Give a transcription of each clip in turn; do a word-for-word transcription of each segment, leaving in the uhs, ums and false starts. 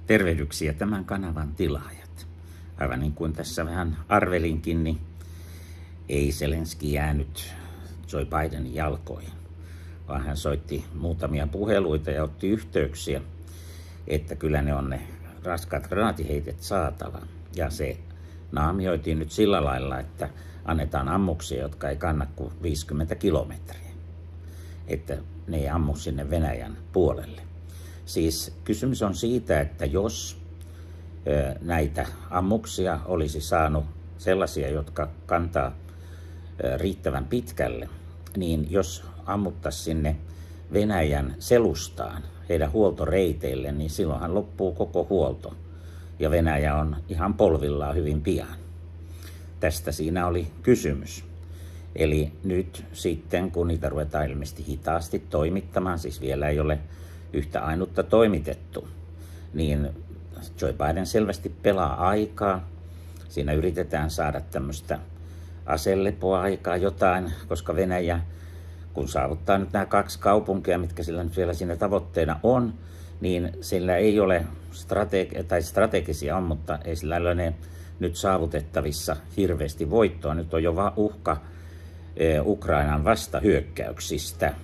Tervehdyksiä tämän kanavan tilaajat. Aivan niin kuin tässä vähän arvelinkin, niin ei Zelenski jäänyt Joe Bidenin jalkoihin, vaan hän soitti muutamia puheluita ja otti yhteyksiä, että kyllä ne on ne raskaat granaatiheitet saatava. Ja se naamioitiin nyt sillä lailla, että annetaan ammuksia, jotka ei kanna kuin viisikymmentä kilometriä. Että ne ei ammu sinne Venäjän puolelle. Siis kysymys on siitä, että jos näitä ammuksia olisi saanut sellaisia, jotka kantaa riittävän pitkälle, niin jos ammuttaisiin sinne Venäjän selustaan, heidän huoltoreiteille, niin silloinhan loppuu koko huolto. Ja Venäjä on ihan polvillaan hyvin pian. Tästä siinä oli kysymys. Eli nyt sitten, kun niitä ruvetaan ilmeisesti hitaasti toimittamaan, siis vielä ei ole yhtä ainutta toimitettu, niin Joe Biden selvästi pelaa aikaa. Siinä yritetään saada tämmöistä aselepoaikaa jotain, koska Venäjä, kun saavuttaa nyt nämä kaksi kaupunkia, mitkä sillä nyt vielä siinä tavoitteena on, niin sillä ei ole strategi- tai strategisia on, mutta ei sillä ole ne nyt saavutettavissa hirveästi voittoa. Nyt on jo vaan uhka eh, Ukrainan vastahyökkäyksistä.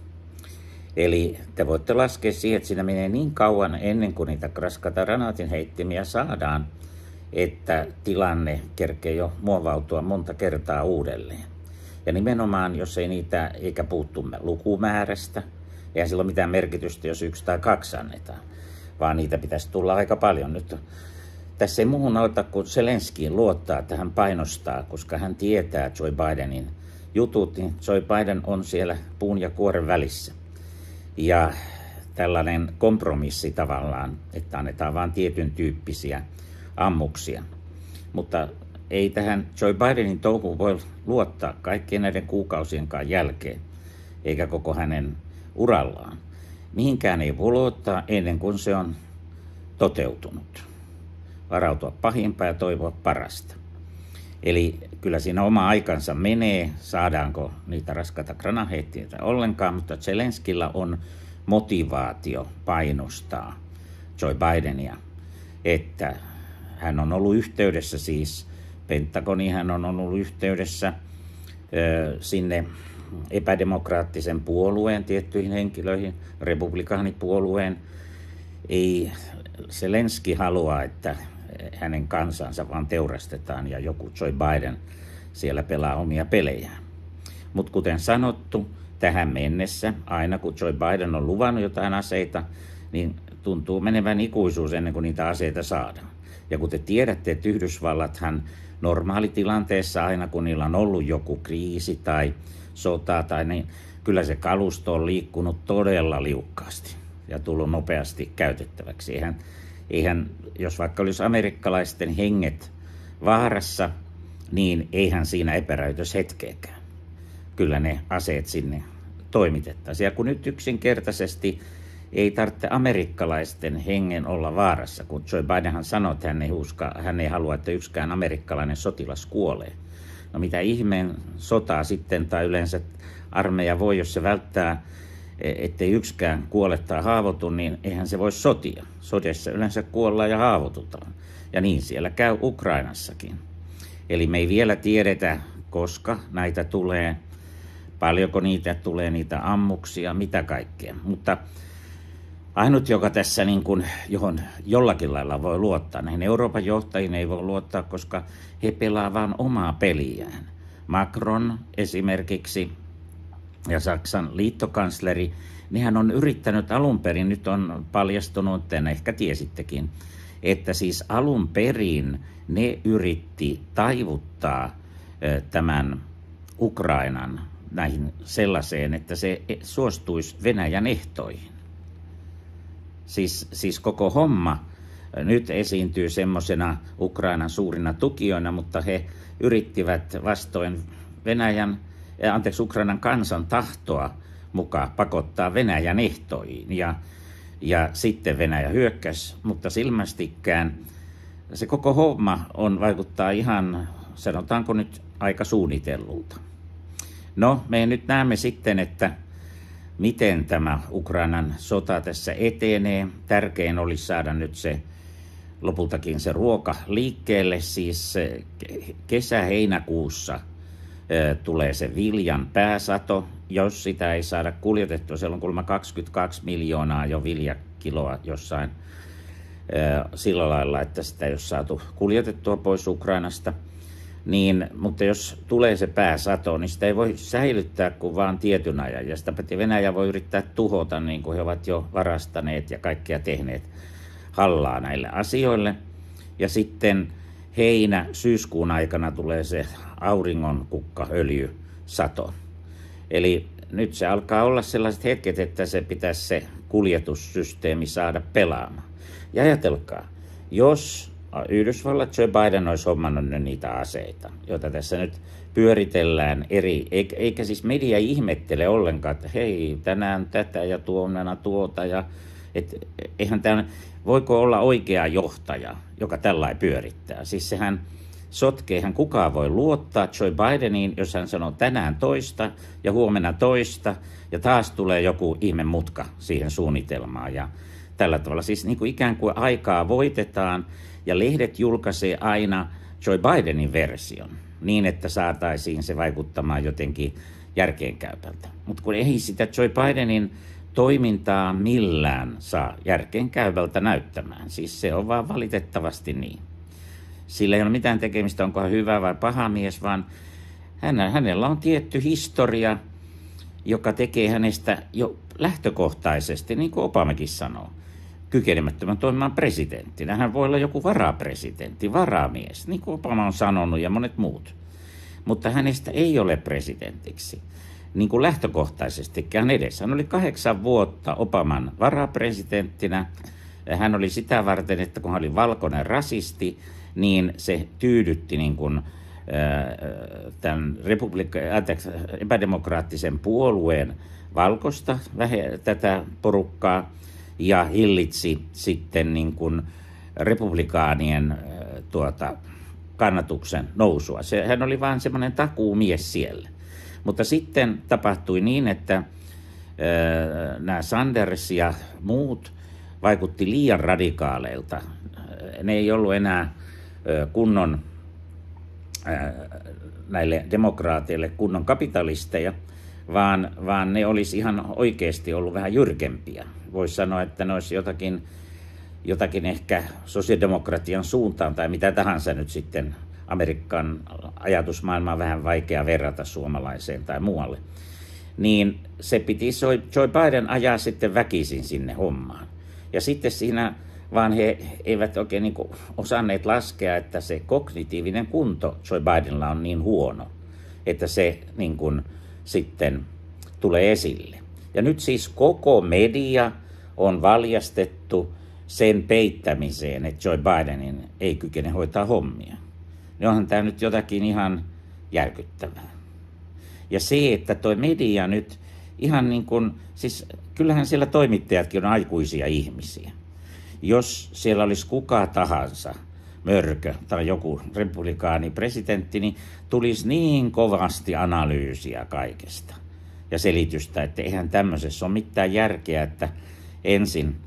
Eli te voitte laskea siihen, että siinä menee niin kauan ennen kuin niitä raskaita granaatinheittimiä saadaan, että tilanne kerkee jo muovautua monta kertaa uudelleen. Ja nimenomaan, jos ei niitä, eikä puuttu lukumäärästä, eihän sillä ole mitään merkitystä, jos yksi tai kaksi annetaan, vaan niitä pitäisi tulla aika paljon. Nyt tässä ei muuhun auta kuin Zelenskiin luottaa, että hän painostaa, koska hän tietää Joe Bidenin jutut, niin Joe Biden on siellä puun ja kuoren välissä. Ja tällainen kompromissi tavallaan, että annetaan vain tietyn tyyppisiä ammuksia. Mutta ei tähän Joe Bidenin touhuun voi luottaa kaikkien näiden kuukausienkaan jälkeen, eikä koko hänen urallaan. Mihinkään ei voi luottaa ennen kuin se on toteutunut. Varautua pahimpaa ja toivoa parasta. Eli kyllä siinä oma aikansa menee, saadaanko niitä raskaita granaatteja ollenkaan, mutta Zelenskillä on motivaatio painostaa Joe Bidenia, että hän on ollut yhteydessä siis Pentagoniin, hän on ollut yhteydessä ö, sinne epädemokraattisen puolueen tiettyihin henkilöihin, republikaanipuolueen. Ei Zelenski halua, että hänen kansansa vaan teurastetaan ja joku Joe Biden siellä pelaa omia pelejään. Mutta kuten sanottu, tähän mennessä, aina kun Joe Biden on luvannut jotain aseita, niin tuntuu menevän ikuisuus ennen kuin niitä aseita saadaan. Ja kun te tiedätte, että Yhdysvallathan normaalitilanteessa aina kun niillä on ollut joku kriisi tai sota, tai niin, kyllä se kalusto on liikkunut todella liukkaasti ja tullut nopeasti käytettäväksi. Eihän, eihän, jos vaikka olisi amerikkalaisten henget vaarassa, niin eihän siinä epäräytös hetkeäkään. Kyllä ne aseet sinne toimitettaisiin. Ja kun nyt yksinkertaisesti ei tarvitse amerikkalaisten hengen olla vaarassa, kun Joe Bidenhan sanoi, että hän ei, uska, hän ei halua, että yksikään amerikkalainen sotilas kuolee. No mitä ihmeen sotaa sitten, tai yleensä armeija voi, jos se välttää, ettei yksikään kuole tai haavoitu, niin eihän se voi sotia. Sodessa yleensä kuollaan ja haavoitutaan. Ja niin siellä käy Ukrainassakin. Eli me ei vielä tiedetä, koska näitä tulee, paljonko niitä tulee, niitä ammuksia, mitä kaikkea. Mutta ainut, joka tässä niin kuin, johon jollakin lailla voi luottaa, näihin Euroopan johtajiin ei voi luottaa, koska he pelaavat vain omaa peliään. Macron esimerkiksi ja Saksan liittokansleri, nehän on yrittänyt alun perin, nyt on paljastunut, en ehkä tiesittekin, että siis alun perin ne yritti taivuttaa tämän Ukrainan näihin sellaiseen, että se suostuisi Venäjän ehtoihin. Siis, siis koko homma nyt esiintyy semmoisena Ukrainan suurina tukijoina, mutta he yrittivät vastoin Venäjän, anteeksi, Ukrainan kansan tahtoa mukaan pakottaa Venäjän ehtoihin. Ja, ja sitten Venäjä hyökkäsi, mutta silmästikään se koko homma on, vaikuttaa ihan, sanotaanko nyt, aika suunnitellulta. No, me nyt näemme sitten, että miten tämä Ukrainan sota tässä etenee. Tärkein olisi saada nyt se lopultakin se ruoka liikkeelle, siis kesä-heinäkuussa tulee se viljan pääsato, jos sitä ei saada kuljetettua. Siellä on kuulemma kaksikymmentäkaksi miljoonaa jo viljakiloa jossain sillä lailla, että sitä ei ole saatu kuljetettua pois Ukrainasta. Niin, mutta jos tulee se pääsato, niin sitä ei voi säilyttää kuin vaan tietyn ajan. Ja sitä Venäjä voi yrittää tuhota, niin kuin he ovat jo varastaneet ja kaikkia tehneet hallaa näille asioille. Ja sitten heinä, syyskuun aikana tulee se auringon kukkaöljysato. Eli nyt se alkaa olla sellaiset hetket, että se pitäisi se kuljetussysteemi saada pelaamaan. Ja ajatelkaa, jos Yhdysvallat, Joe Biden olisi hommannut niitä aseita, joita tässä nyt pyöritellään eri, eikä, eikä siis media ihmettele ollenkaan, että hei, tänään tätä ja tuonnana tuota, ja et, eihän tämän, voiko olla oikea johtaja, joka tällainen pyörittää. Siis sehän sotkee, hän kukaan voi luottaa Joe Bideniin, jos hän sanoo tänään toista ja huomenna toista, ja taas tulee joku ihme mutka siihen suunnitelmaan, ja tällä tavalla siis niin kuin ikään kuin aikaa voitetaan, ja lehdet julkaisee aina Joe Bidenin version niin, että saataisiin se vaikuttamaan jotenkin järkeenkäypältä. Mutta kun ei sitä Joe Bidenin toimintaa millään saa järkeenkäyvältä näyttämään, siis se on vaan valitettavasti niin. Sillä ei ole mitään tekemistä, onko hän hyvä vai paha mies, vaan hänellä on tietty historia, joka tekee hänestä jo lähtökohtaisesti, niin kuin Obamakin sanoo, kykenemättömän toimimaan presidenttinä. Hän voi olla joku varapresidentti, varamies, niin kuin Obama on sanonut ja monet muut. Mutta hänestä ei ole presidentiksi, niin kuin lähtökohtaisestikään edes. Hän oli kahdeksan vuotta Obaman varapresidenttinä. Hän oli sitä varten, että kun hän oli valkoinen rasisti, niin se tyydytti niin kuin, tämän republika- anteeksi, epädemokraattisen puolueen valkoista vähe, tätä porukkaa ja hillitsi sitten niin kuin republikaanien tuota, kannatuksen nousua. Se, hän oli vain semmoinen takuumies siellä. Mutta sitten tapahtui niin, että ää, nämä Sanders ja muut vaikutti liian radikaaleilta. Ne ei ollut enää ää, kunnon ää, näille demokraateille kunnon kapitalisteja, vaan, vaan ne olisi ihan oikeasti ollut vähän jyrkempiä. Voisi sanoa, että ne olisi jotakin, jotakin ehkä sosiaalidemokratian suuntaan tai mitä tahansa nyt sitten. Amerikan ajatusmaailma on vähän vaikea verrata suomalaiseen tai muualle. Niin se piti Joe Biden ajaa sitten väkisin sinne hommaan. Ja sitten siinä vaan he eivät oikein niin kuin osanneet laskea, että se kognitiivinen kunto Joe Bidenilla on niin huono, että se niin kuin sitten tulee esille. Ja nyt siis koko media on valjastettu sen peittämiseen, että Joe Bidenin ei kykene hoitaa hommia. Niin onhan tämä nyt jotakin ihan järkyttävää. Ja se, että toi media nyt ihan niin kuin, siis kyllähän siellä toimittajatkin on aikuisia ihmisiä. Jos siellä olisi kuka tahansa, mörkö tai joku republikaani presidentti, niin tulisi niin kovasti analyysiä kaikesta ja selitystä, että eihän tämmöisessä ole mitään järkeä, että ensin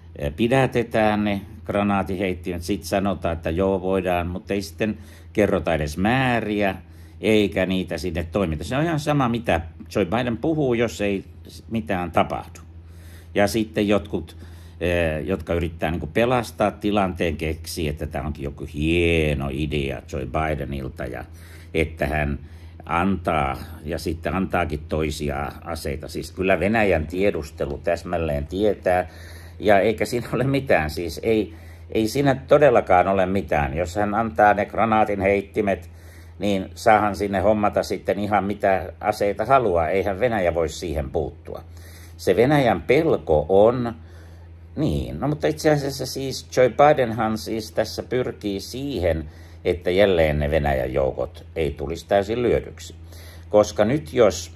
pidätetään ne granaatiheittimet, sitten sanotaan, että joo voidaan, mutta ei sitten kerrota edes määriä, eikä niitä sinne toimita. Se on ihan sama, mitä Joe Biden puhuu, jos ei mitään tapahdu. Ja sitten jotkut, jotka yrittää niin kuin pelastaa tilanteen, keksii, että tämä onkin joku hieno idea Joe Bidenilta, ja että hän antaa, ja sitten antaakin toisia aseita. Siis kyllä Venäjän tiedustelu täsmälleen tietää, ja eikä siinä ole mitään, siis ei, ei siinä todellakaan ole mitään. Jos hän antaa ne granaatin heittimet, niin saahan sinne hommata sitten ihan mitä aseita haluaa. Eihän Venäjä voi siihen puuttua. Se Venäjän pelko on, niin, no mutta itse asiassa siis Joe Bidenhan siis tässä pyrkii siihen, että jälleen ne Venäjän joukot ei tulisi täysin lyödyksi. Koska nyt jos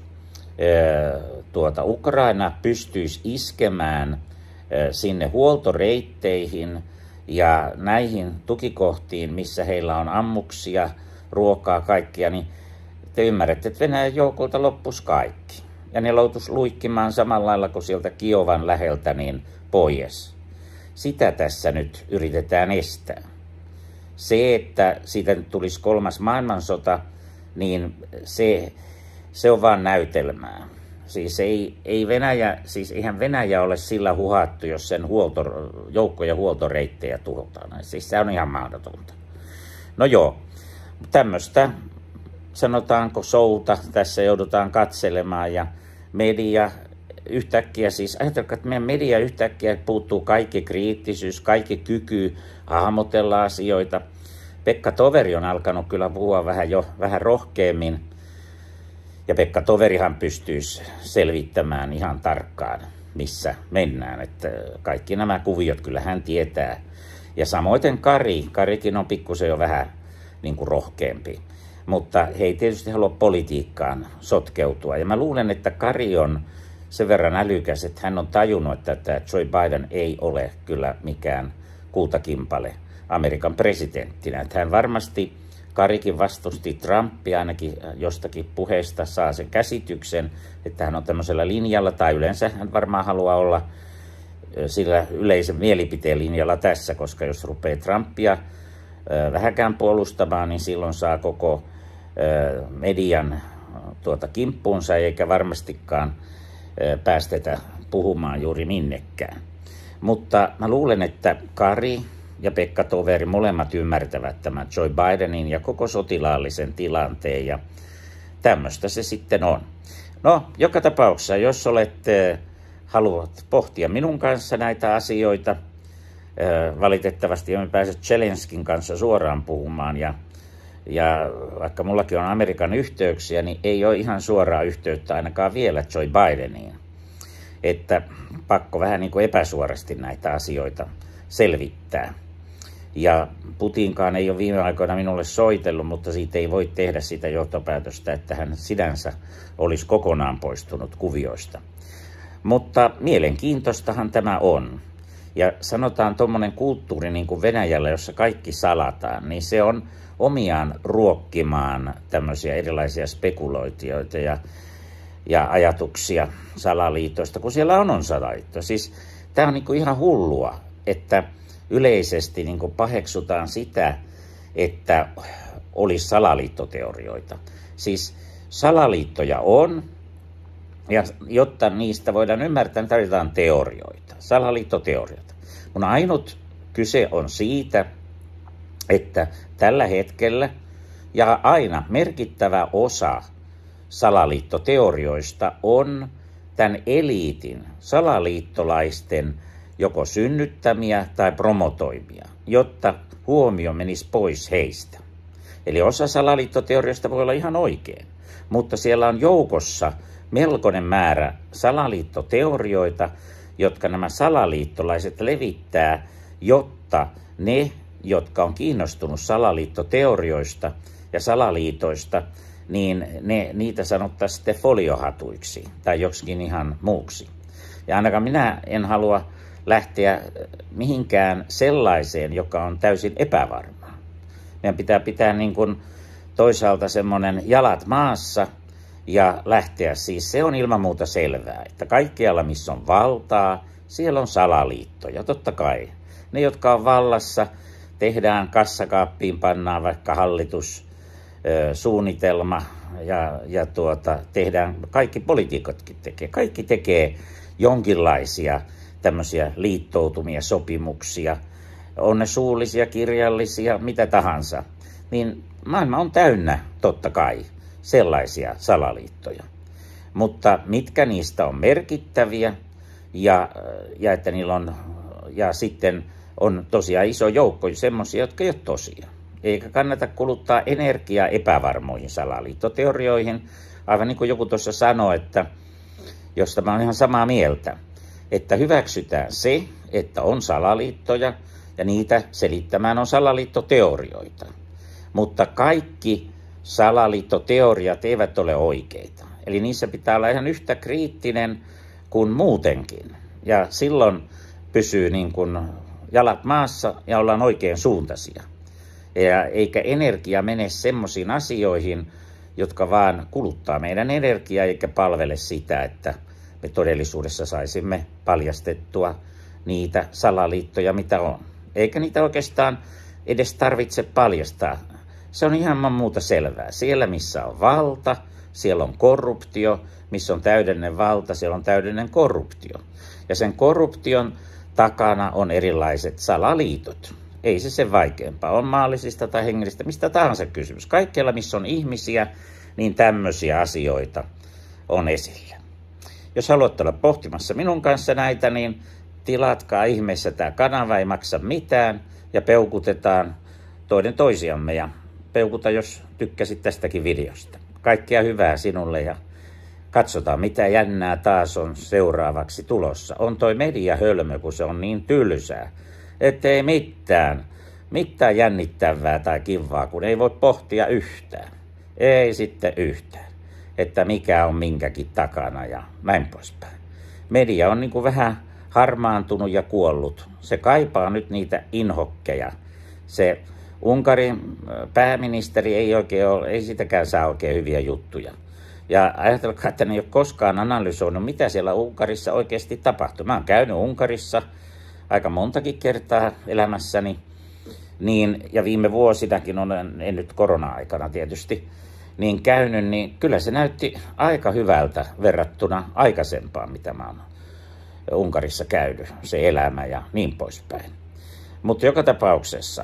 äh, tuota, Ukraina pystyisi iskemään sinne huoltoreitteihin ja näihin tukikohtiin, missä heillä on ammuksia, ruokaa, kaikkia, niin te ymmärrätte, että Venäjän joukolta loppuisi kaikki. Ja ne loutuisi luikkimaan samalla lailla kuin sieltä Kiovan läheltä niin pois. sitä tässä nyt yritetään estää. Se, että siitä tulisi kolmas maailmansota, niin se, se on vaan näytelmää. Siis ei, ei Venäjä, siis eihän Venäjä ole sillä huhattu, jos sen huolto, joukko- ja huoltoreittejä tuhotaan. Siis se on ihan mahdotonta. No joo, tämmöistä, sanotaanko showta, tässä joudutaan katselemaan ja media yhtäkkiä, siis ajatelkaa, että meidän media yhtäkkiä puuttuu kaikki kriittisyys, kaikki kyky hahmotella asioita. Pekka Toveri on alkanut kyllä puhua vähän jo vähän rohkeammin. Ja Pekka Toverihan pystyisi selvittämään ihan tarkkaan, missä mennään. Että kaikki nämä kuviot kyllä hän tietää. Ja samoin Kari. Karikin on pikkusen jo vähän niin kuin rohkeampi. Mutta he ei tietysti halua politiikkaan sotkeutua. Ja mä luulen, että Kari on sen verran älykäs, että hän on tajunnut, että Joe Biden ei ole kyllä mikään kultakimpale Amerikan presidenttinä. Että hän varmasti, Karikin vastusti Trumpia, ainakin jostakin puheesta saa sen käsityksen, että hän on tämmöisellä linjalla, tai yleensä hän varmaan haluaa olla sillä yleisen mielipiteen linjalla tässä, koska jos rupeaa Trumpia vähäkään puolustamaan, niin silloin saa koko median tuota kimppuunsa, eikä varmastikaan päästetä puhumaan juuri minnekään. Mutta mä luulen, että Kari ja Pekka Toveri molemmat ymmärtävät tämän Joe Bidenin ja koko sotilaallisen tilanteen, ja tämmöistä se sitten on. No, joka tapauksessa, jos olet, haluat pohtia minun kanssa näitä asioita, valitettavasti emme pääse Zelenskin kanssa suoraan puhumaan, ja, ja vaikka mullakin on Amerikan yhteyksiä, niin ei ole ihan suoraa yhteyttä ainakaan vielä Joe Bideniin. Että pakko vähän niin kuin epäsuorasti näitä asioita selvittää. Ja Putinkaan ei ole viime aikoina minulle soitellut, mutta siitä ei voi tehdä sitä johtopäätöstä, että hän sinänsä olisi kokonaan poistunut kuvioista. Mutta mielenkiintoistahan tämä on. Ja sanotaan tuommoinen kulttuuri niin kuin Venäjällä, jossa kaikki salataan, niin se on omiaan ruokkimaan tämmöisiä erilaisia spekuloitioita ja, ja ajatuksia salaliitoista, kun siellä on, on salaliitto. Siis tämä on niin kuin ihan hullua, että yleisesti niin kuin paheksutaan sitä, että olisi salaliittoteorioita. Siis salaliittoja on, ja jotta niistä voidaan ymmärtää, niin tarvitaan teorioita, salaliittoteorioita. Mun ainut kyse on siitä, että tällä hetkellä ja aina merkittävä osa salaliittoteorioista on tämän eliitin, salaliittolaisten joko synnyttämiä tai promotoimia, jotta huomio menisi pois heistä. Eli osa salaliittoteorioista voi olla ihan oikein, mutta siellä on joukossa melkoinen määrä salaliittoteorioita, jotka nämä salaliittolaiset levittää, jotta ne, jotka on kiinnostunut salaliittoteorioista ja salaliitoista, niin ne, niitä sanottaisiin sitten foliohatuiksi tai joksikin ihan muuksi. Ja ainakaan minä en halua lähteä mihinkään sellaiseen, joka on täysin epävarmaa. Meidän pitää pitää niin kuin toisaalta semmoinen jalat maassa ja lähteä. Siis se on ilman muuta selvää, että kaikkialla missä on valtaa, siellä on salaliittoja. Totta kai ne, jotka on vallassa, tehdään kassakaappiin, pannaan vaikka hallitussuunnitelma ja, ja tuota, tehdään, kaikki poliitikotkin tekee. Kaikki tekee jonkinlaisia tämmöisiä liittoutumia, sopimuksia, on ne suullisia, kirjallisia, mitä tahansa. Niin maailma on täynnä, totta kai, sellaisia salaliittoja. Mutta mitkä niistä on merkittäviä ja, ja että niillä on, ja sitten on tosiaan iso joukko semmoisia, jotka ei ole tosia. Eikä kannata kuluttaa energiaa epävarmoihin salaliittoteorioihin. Aivan niin kuin joku tuossa sanoi, että josta mä olen ihan samaa mieltä, että hyväksytään se, että on salaliittoja ja niitä selittämään on salaliittoteorioita. Mutta kaikki salaliittoteoriat eivät ole oikeita. Eli niissä pitää olla ihan yhtä kriittinen kuin muutenkin. Ja silloin pysyy niin kuin jalat maassa ja ollaan oikein suuntaisia. Ja eikä energia mene semmoisiin asioihin, jotka vaan kuluttaa meidän energiaa eikä palvele sitä, että me todellisuudessa saisimme paljastettua niitä salaliittoja, mitä on. Eikä niitä oikeastaan edes tarvitse paljastaa. Se on ihan muuta selvää. Siellä, missä on valta, siellä on korruptio. Missä on täydellinen valta, siellä on täydellinen korruptio. Ja sen korruption takana on erilaiset salaliitot. Ei se sen vaikeampaa. On maallisista tai hengellistä, mistä tahansa kysymys. Kaikkialla, missä on ihmisiä, niin tämmöisiä asioita on esillä. Jos haluatte olla pohtimassa minun kanssa näitä, niin tilatkaa ihmeessä, tämä kanava ei maksa mitään ja peukutetaan toinen toisiamme ja peukuta, jos tykkäsit tästäkin videosta. Kaikkea hyvää sinulle ja katsotaan, mitä jännää taas on seuraavaksi tulossa. On toi media hölmö, kun se on niin tylsää, ettei mitään, mitään jännittävää tai kivaa, kun ei voi pohtia yhtään. Ei sitten yhtään, että mikä on minkäkin takana ja näin poispäin. Media on niin kuin vähän harmaantunut ja kuollut. Se kaipaa nyt niitä inhokkeja. Se Unkarin pääministeri ei oikein ole, ei sitäkään saa oikein hyviä juttuja. Ja ajatelkaa, että ne ei ole koskaan analysoinut, mitä siellä Unkarissa oikeasti tapahtuu. Mä oon käynyt Unkarissa aika montakin kertaa elämässäni, niin, ja viime vuosinakin on, en nyt korona-aikana tietysti, niin käynyt, niin kyllä se näytti aika hyvältä verrattuna aikaisempaan, mitä mä oon Unkarissa käynyt, se elämä ja niin poispäin. Mutta joka tapauksessa,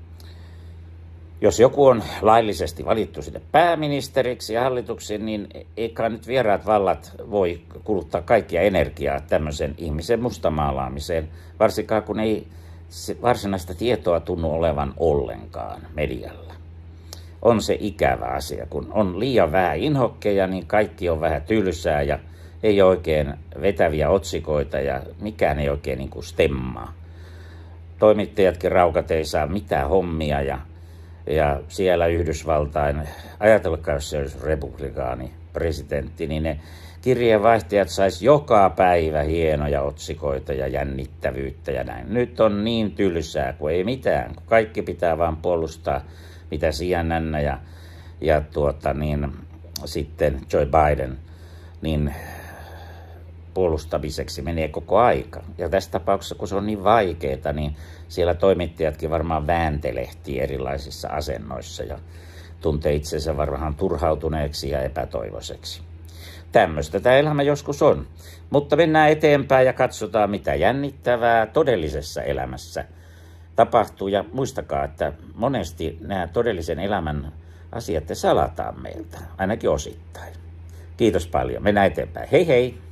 jos joku on laillisesti valittu sinne pääministeriksi ja hallituksiin, niin eikä nyt vieraat vallat voi kuluttaa kaikkia energiaa tämmöisen ihmisen mustamaalaamiseen, varsinkaan kun ei varsinaista tietoa tunnu olevan ollenkaan medialla. On se ikävä asia, kun on liian vähän inhokkeja, niin kaikki on vähän tylsää ja ei oikein vetäviä otsikoita ja mikään ei oikein niin kuin stemmaa. Toimittajatkin raukat ei saa mitään hommia ja Ja siellä Yhdysvaltain, ajatelkaa jos se olisi republikaani, presidentti, niin ne kirjeenvaihtajat sais joka päivä hienoja otsikoita ja jännittävyyttä ja näin. Nyt on niin tylsää, kun ei mitään, kun kaikki pitää vaan puolustaa, mitä C N N ja, ja tuota, niin, sitten Joe Biden, niin puolustamiseksi menee koko aika. Ja tässä tapauksessa, kun se on niin vaikeaa, niin siellä toimittajatkin varmaan vääntelehtii erilaisissa asennoissa ja tuntee itsensä varmaan turhautuneeksi ja epätoivoiseksi. Tämmöistä tämä elämä joskus on. Mutta mennään eteenpäin ja katsotaan, mitä jännittävää todellisessa elämässä tapahtuu. Ja muistakaa, että monesti nämä todellisen elämän asiat salataan meiltä, ainakin osittain. Kiitos paljon. Mennään eteenpäin. Hei hei!